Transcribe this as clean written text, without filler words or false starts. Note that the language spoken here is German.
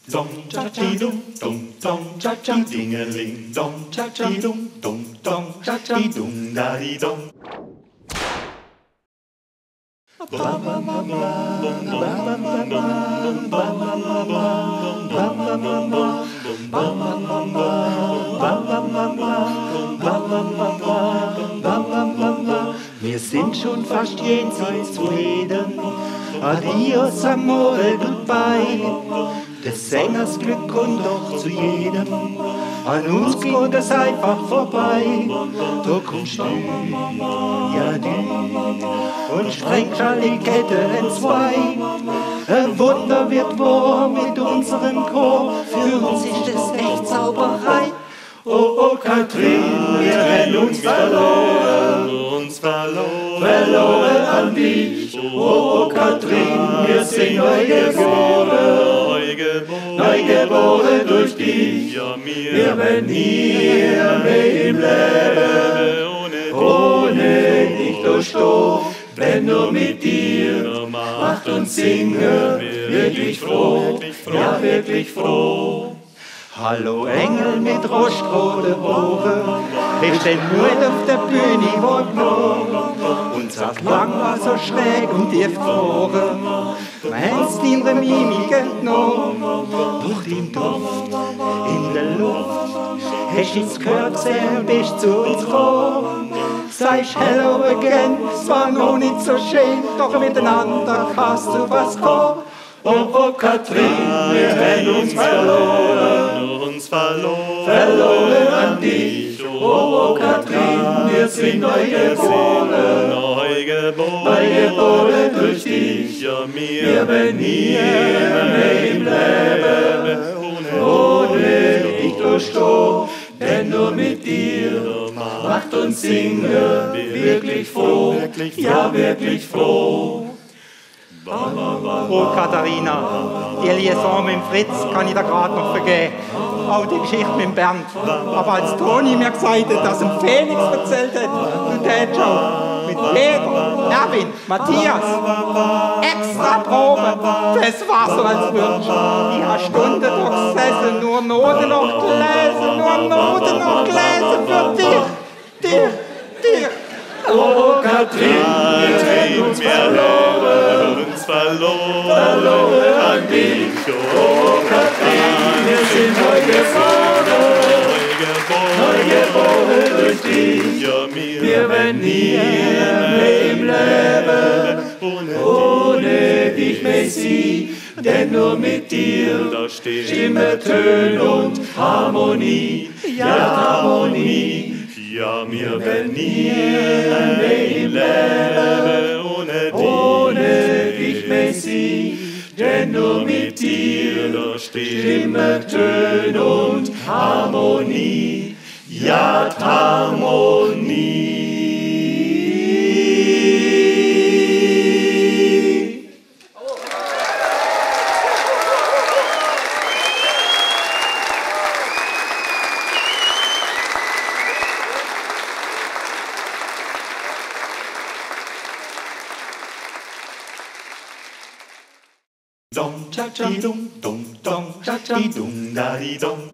dong, cha chi dum, dong, cha chi dingeling, dong, cha chi dum, dong, cha chi dum, da di dong. Wir sind schon fast jenseits von Eden. Adios, amore, goodbye. Des Sängers Glück kommt doch zu jedem. An uns geht es einfach vorbei. Da kommst du, ja du, und sprengst alle Ketten entzwei. Ein Wunder wird wahr mit unserem Chor. Für uns ist es echt Zauberei. Oh, oh, Katrin, wir haben uns verloren, verloren an dich. Oh, oh, Katrin, wir sind neu geboren durch dich. Wir werden hier mehr im Leben, ohne dich durchstehen. Wenn nur mit dir, macht uns singen, wirklich froh, ja wirklich froh. Hallo Engel mit rostroten Ohren, ist den Mut auf der Bühne wohl. Unser Klang war so schräg und tief gefroren. Wir haben's deiner Mimik entnommen, durch den Duft in der Luft. Hast du's gehört, sehr bist zu uns gekommen. Sagst hello again, es war noch nicht so schön, doch miteinander kannst du was kommen. Oh, oh, Katrin, wir haben uns verloren an dich. Oh, oh, Katrin, wir sind neu geboren durch dich. Wir werden hier im Leben, ohne dich durchstehen, denn nur mit dir macht uns singen wirklich froh, ja wirklich froh. Oh Katharina, die Liaison mit dem Fritz kann ich dir gerade noch vergeben. Auch die Geschichte mit dem Bernd. Aber als Toni mir gesagt hat, dass ihm Felix erzählt hat, du tätst schon mit Peter, Erwin, Matthias, extra Probe, das war so als würdest du. Ich habe Stunden da gesessen, nur Noten noch gelesen für dich. Oh, Katrin, wir haben uns verloren an dich. Oh, Katrin, wir sind neu geboren durch dich. Wir werden hier im Leben, ohne dich, Messi, denn nur mit dir Stimme, Töne und Harmonie, ja Harmonie. Ja, wir werden hier im Leben, ohne dich, Messi, denn nur mit dir Stimme, Töne und Harmonie, ja Harmonie. Dong cha chi dum, dong cha chi dum, da di dong.